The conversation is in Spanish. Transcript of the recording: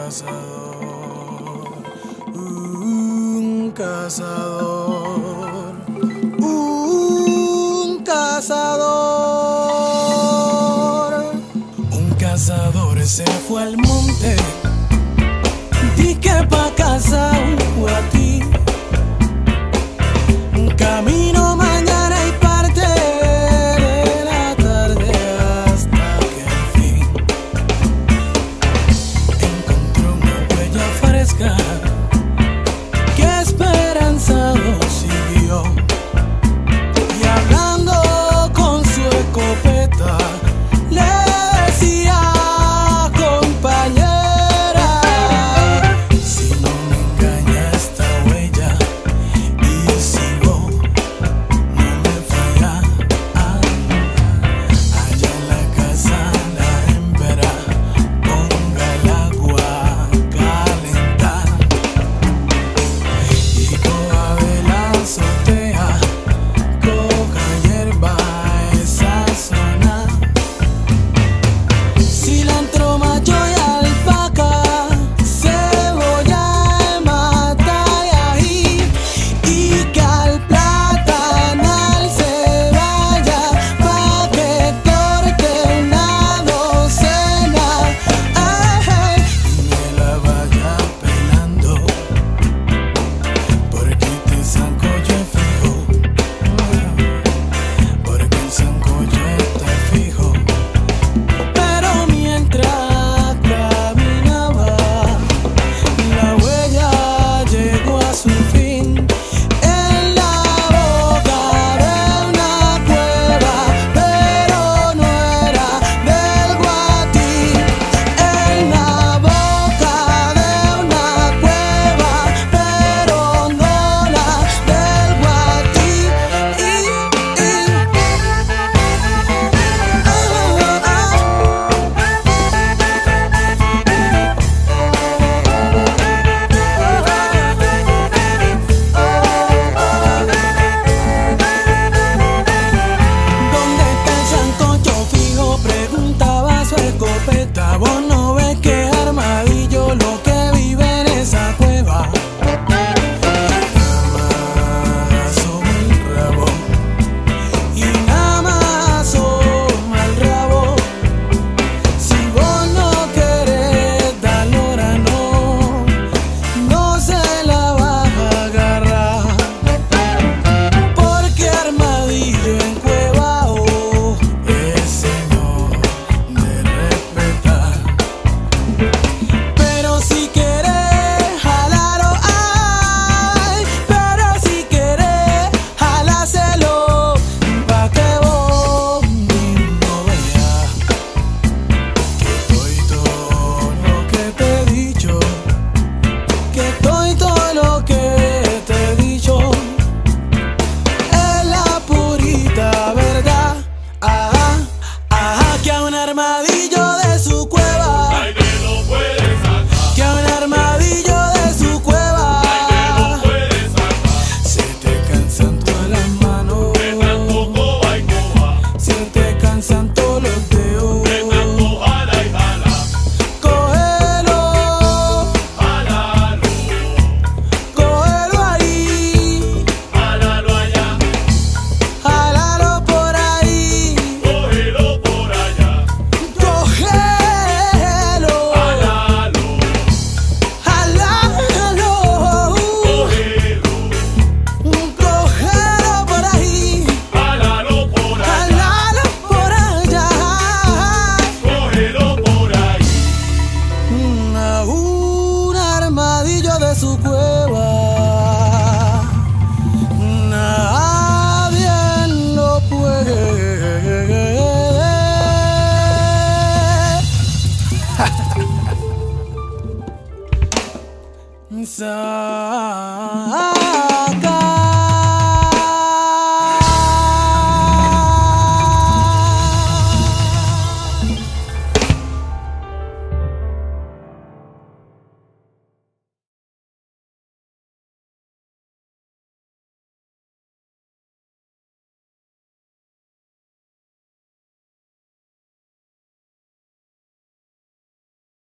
un cazador, un cazador. Un cazador se fue al monte, di que pa' cazar fue a ti. Camino mañana y parte de la tarde hasta que al fin encontró una huella fresca que esperanzado siguió, y hablando con su escopeta le decía: compañera, si no me engaña esta huella y yo sigo, no me falla. Allá en la casa la hembra ponga el agua calentar y coja de la azotea, coja hierba esa zona, cilantro, macho y albahaca, cebolla, mata y ají, y que al platanal se vaya pa' que corte una docena, y me la vaya pelando, porque este sancocho es fijo, porque el sancocho está fijo. Pero mientras caminaba, la huella llegó a su fin en la boca de una cueva, pero no era del Guatí. En la boca de una cueva, pero no la del Guatí. ¿Dónde está el sancocho fijo?, preguntaba su escopeta. ¿Vos no ves que es armadillo lo que vive en esa cueva? Asoma el rabo y nada más asoma el rabo. Si vos no querés dar hora, no se la vas a agarrar, porque armadillo en cueva es señor de respetar. Pero si querés jalarlo, ay, pero si querés jalárselo, pa' que vos mismo veas que estoy todo lo que te he dicho, que estoy todo lo que te he dicho, es la purita verdad. Ajá, ajá, que a un armadillo de su cueva, Nadie lo puede sacar, que a un armadillo de su cueva nadie lo puede sacar. se te cansan todas las manos, De tanto coba y coba, se te